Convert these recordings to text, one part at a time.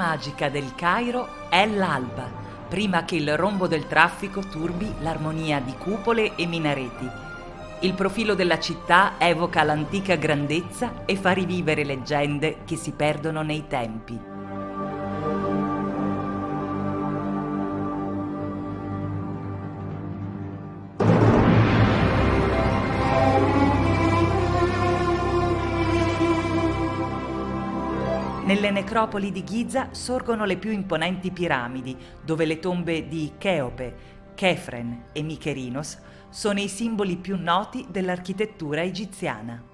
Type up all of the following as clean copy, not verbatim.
magica del Cairo è l'alba, prima che il rombo del traffico turbi l'armonia di cupole e minareti. Il profilo della città evoca l'antica grandezza e fa rivivere leggende che si perdono nei tempi. Nelle necropoli di Giza sorgono le più imponenti piramidi, dove le tombe di Cheope, Chefren e Mykerinos sono i simboli più noti dell'architettura egiziana.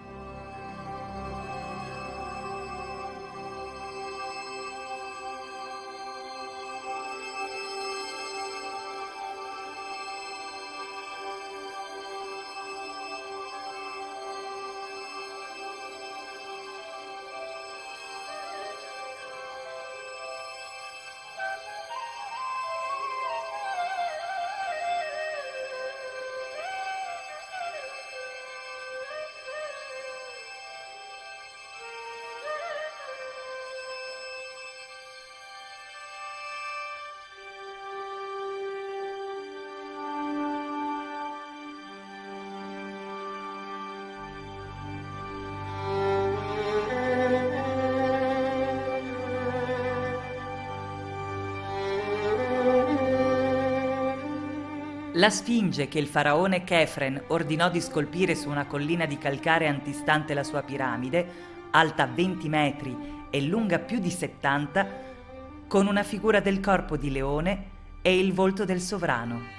La Sfinge che il faraone Chefren ordinò di scolpire su una collina di calcare antistante la sua piramide, alta 20 metri e lunga più di 70, con una figura del corpo di leone e il volto del sovrano.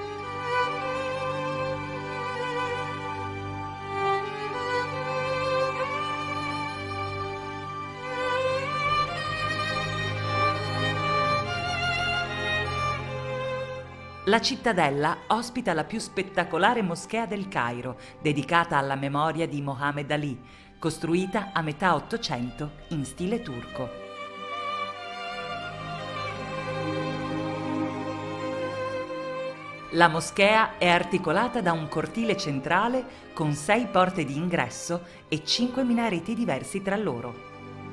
La cittadella ospita la più spettacolare moschea del Cairo, dedicata alla memoria di Mohammed Ali, costruita a metà Ottocento in stile turco. La moschea è articolata da un cortile centrale con 6 porte di ingresso e 5 minareti diversi tra loro.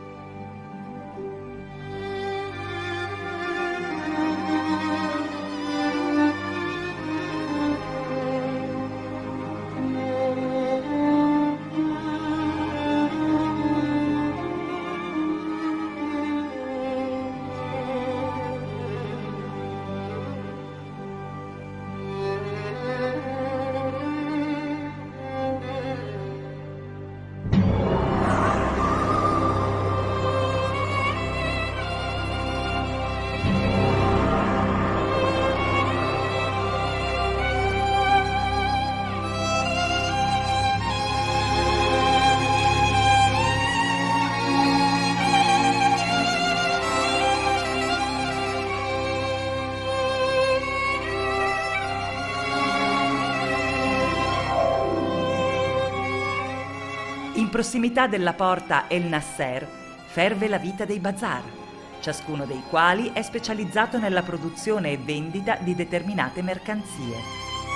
In prossimità della porta El Nasser ferve la vita dei bazar, ciascuno dei quali è specializzato nella produzione e vendita di determinate mercanzie.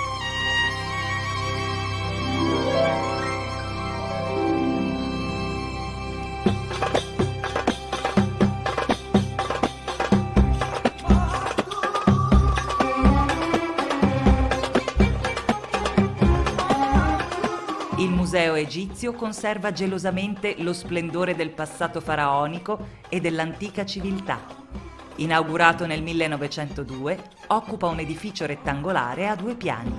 Il museo egizio conserva gelosamente lo splendore del passato faraonico e dell'antica civiltà. Inaugurato nel 1902, occupa un edificio rettangolare a 2 piani.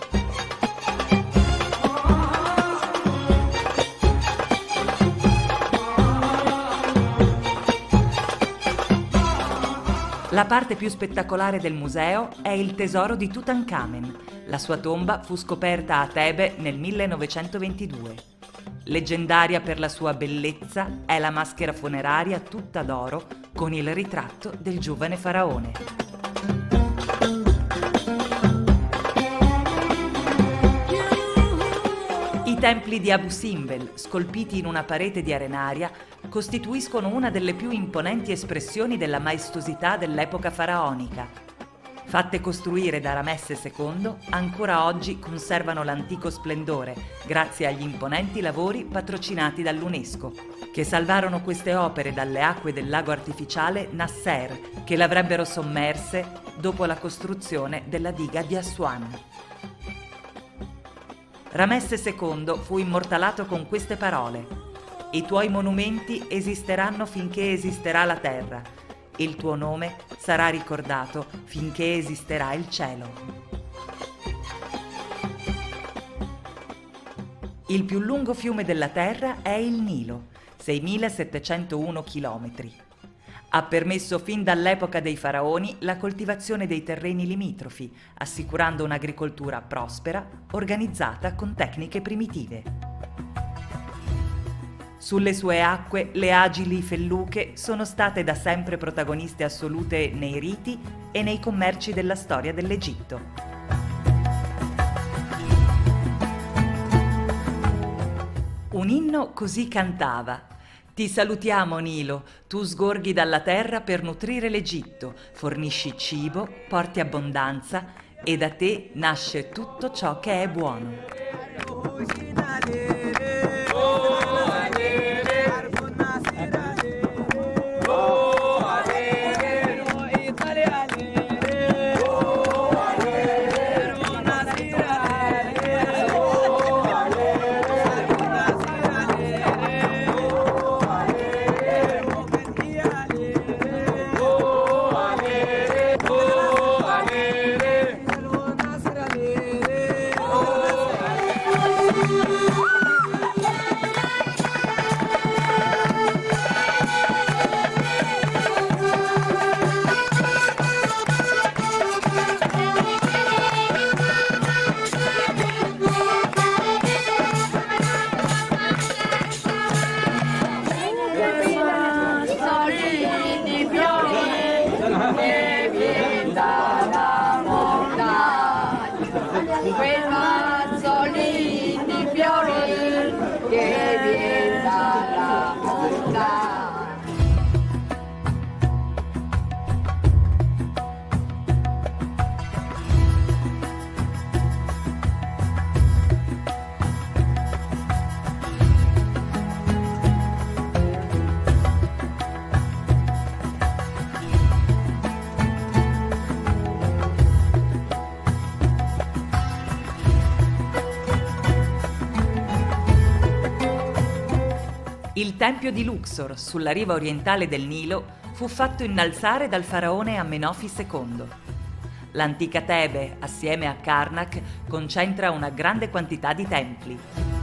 La parte più spettacolare del museo è il tesoro di Tutankhamen. La sua tomba fu scoperta a Tebe nel 1922. Leggendaria per la sua bellezza è la maschera funeraria tutta d'oro con il ritratto del giovane faraone. I templi di Abu Simbel, scolpiti in una parete di arenaria, costituiscono una delle più imponenti espressioni della maestosità dell'epoca faraonica. Fatte costruire da Ramesse II, ancora oggi conservano l'antico splendore grazie agli imponenti lavori patrocinati dall'UNESCO, che salvarono queste opere dalle acque del lago artificiale Nasser, che l'avrebbero sommerse dopo la costruzione della diga di Assuan. Ramesse II fu immortalato con queste parole: «I tuoi monumenti esisteranno finché esisterà la terra. Il tuo nome sarà ricordato finché esisterà il cielo». Il più lungo fiume della Terra è il Nilo, 6.701 chilometri. Ha permesso fin dall'epoca dei faraoni la coltivazione dei terreni limitrofi, assicurando un'agricoltura prospera, organizzata con tecniche primitive. Sulle sue acque le agili felluche sono state da sempre protagoniste assolute nei riti e nei commerci della storia dell'Egitto. Un inno così cantava: «Ti salutiamo, Nilo, tu sgorghi dalla terra per nutrire l'Egitto, fornisci cibo, porti abbondanza e da te nasce tutto ciò che è buono». Il tempio di Luxor, sulla riva orientale del Nilo, fu fatto innalzare dal faraone Amenofi II. L'antica Tebe, assieme a Karnak, concentra una grande quantità di templi.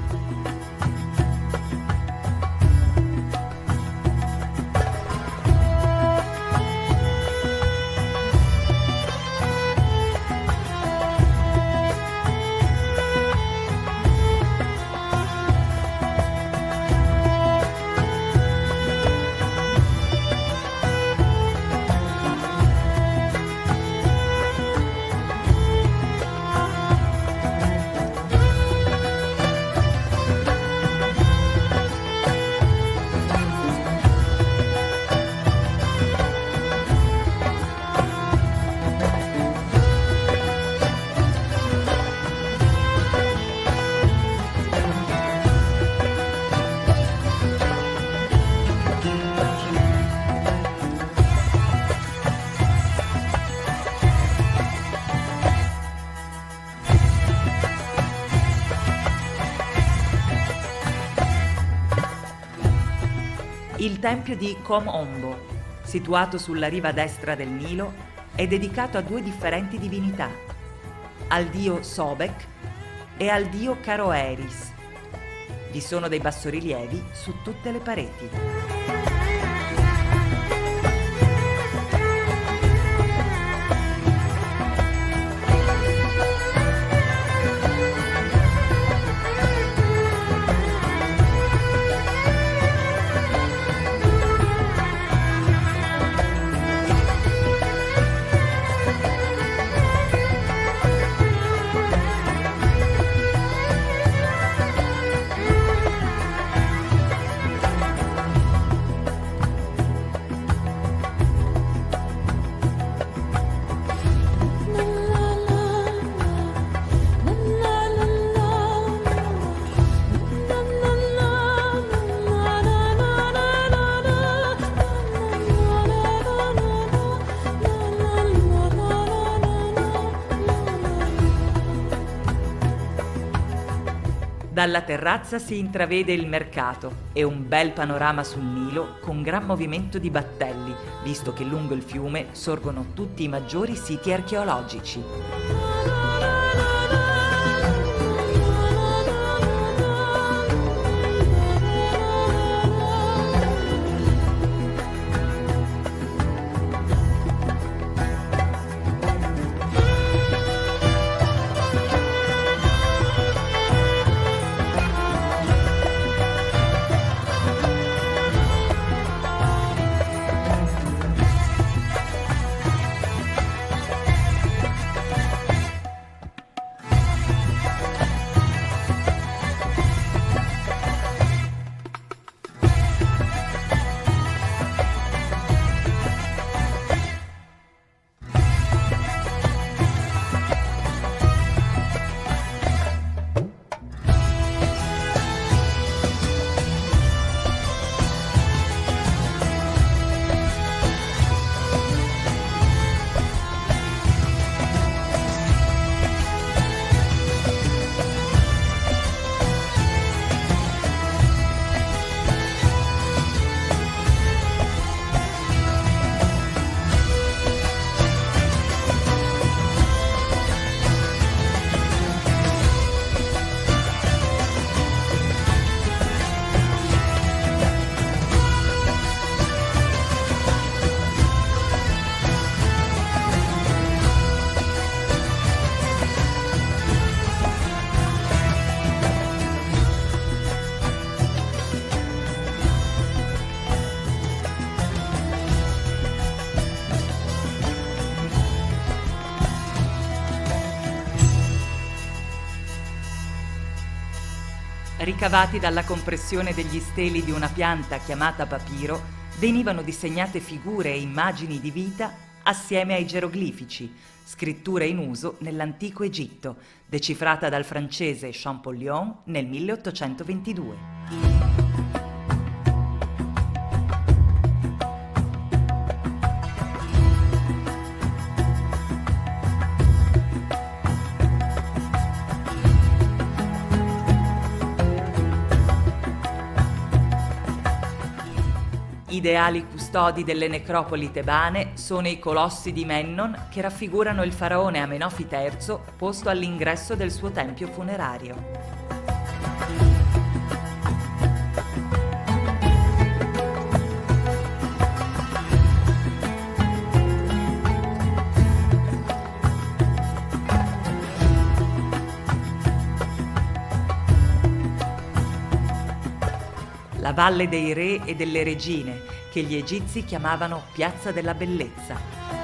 Il tempio di Kom Ombo, situato sulla riva destra del Nilo, è dedicato a due differenti divinità, al dio Sobek e al dio Caroeris. Vi sono dei bassorilievi su tutte le pareti. Dalla terrazza si intravede il mercato e un bel panorama sul Nilo con gran movimento di battelli, visto che lungo il fiume sorgono tutti i maggiori siti archeologici. Ricavati dalla compressione degli steli di una pianta chiamata papiro, venivano disegnate figure e immagini di vita assieme ai geroglifici, scrittura in uso nell'antico Egitto, decifrata dal francese Champollion nel 1822. Ideali custodi delle necropoli tebane sono i colossi di Mennon che raffigurano il faraone Amenofi III posto all'ingresso del suo tempio funerario. La Valle dei Re e delle Regine, che gli egizi chiamavano Piazza della Bellezza.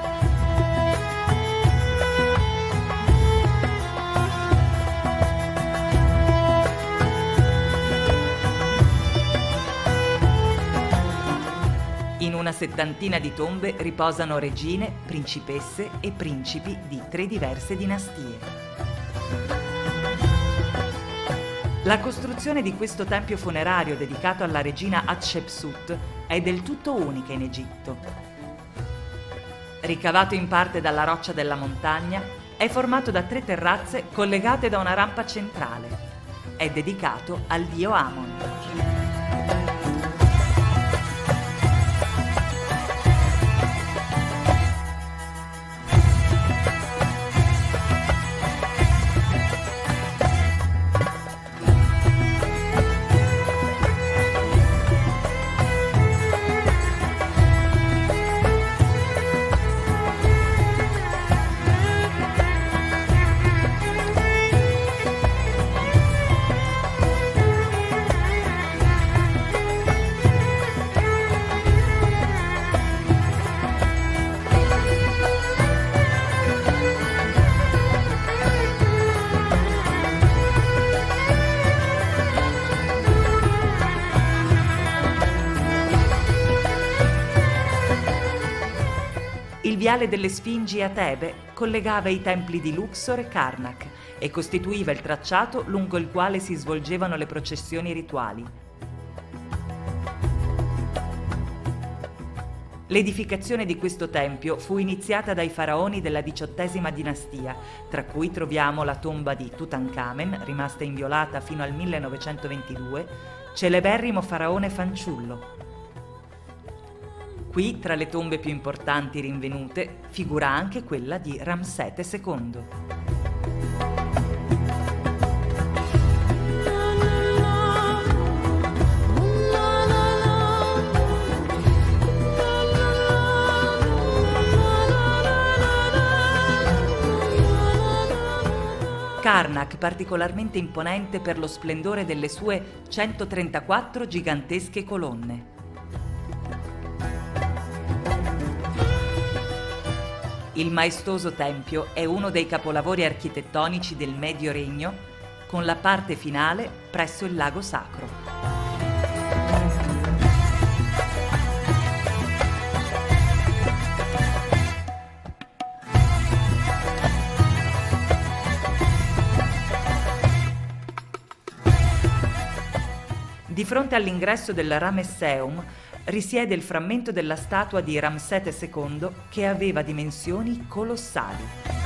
In una settantina di tombe riposano regine, principesse e principi di 3 diverse dinastie. La costruzione di questo tempio funerario dedicato alla regina Hatshepsut è del tutto unica in Egitto. Ricavato in parte dalla roccia della montagna, è formato da 3 terrazze collegate da una rampa centrale. È dedicato al dio Amon. Il viale delle Sfingi a Tebe collegava i templi di Luxor e Karnak e costituiva il tracciato lungo il quale si svolgevano le processioni rituali. L'edificazione di questo tempio fu iniziata dai faraoni della XVIII dinastia, tra cui troviamo la tomba di Tutankhamen, rimasta inviolata fino al 1922, celeberrimo faraone fanciullo. Qui, tra le tombe più importanti rinvenute, figura anche quella di Ramsete II. Karnak, particolarmente imponente per lo splendore delle sue 134 gigantesche colonne. Il maestoso tempio è uno dei capolavori architettonici del Medio Regno, con la parte finale presso il lago sacro. Di fronte all'ingresso del Ramesseum risiede il frammento della statua di Ramsete II che aveva dimensioni colossali.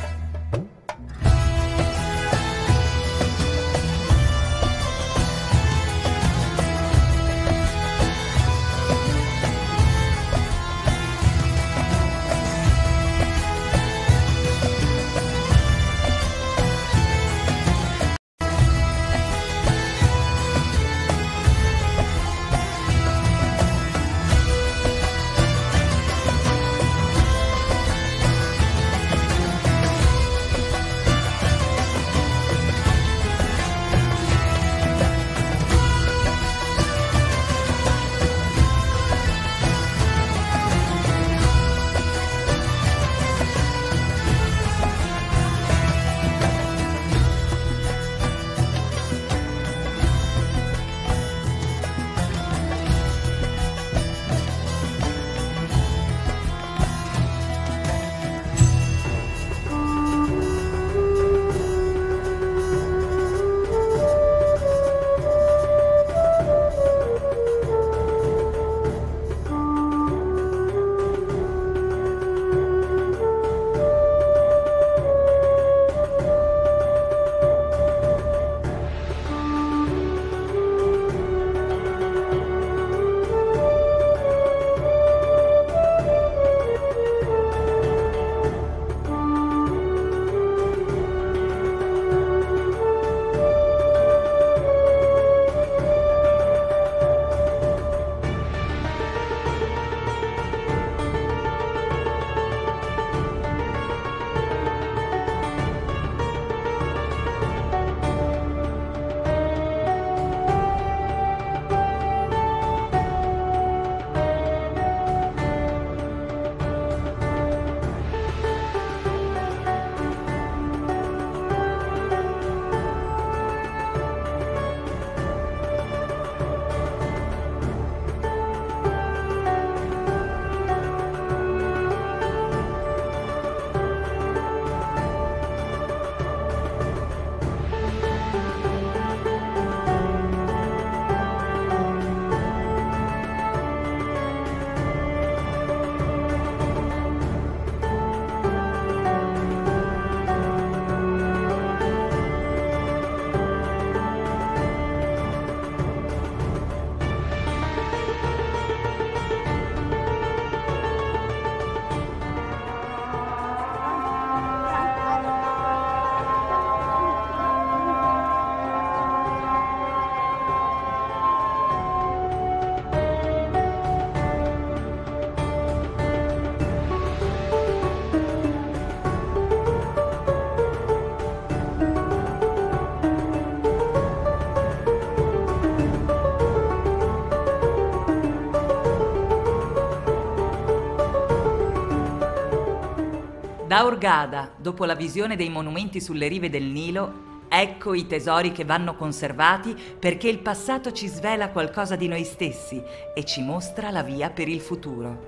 Da Hurghada, dopo la visione dei monumenti sulle rive del Nilo, ecco i tesori che vanno conservati perché il passato ci svela qualcosa di noi stessi e ci mostra la via per il futuro.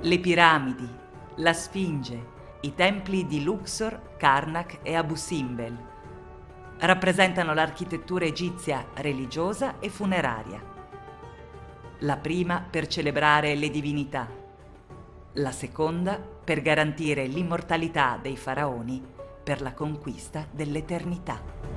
Le piramidi, la Sfinge, i templi di Luxor, Karnak e Abu Simbel rappresentano l'architettura egizia religiosa e funeraria. La prima per celebrare le divinità, la seconda per garantire l'immortalità dei faraoni per la conquista dell'eternità.